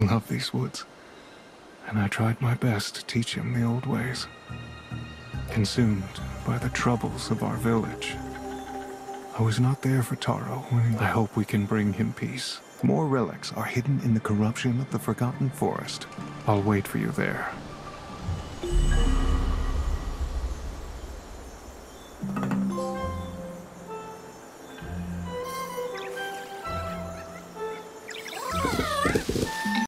love these woods, and I tried my best to teach him the old ways. Consumed by the troubles of our village, I was not there for Taro. I hope we can bring him peace. More relics are hidden in the corruption of the Forgotten Forest. I'll wait for you there.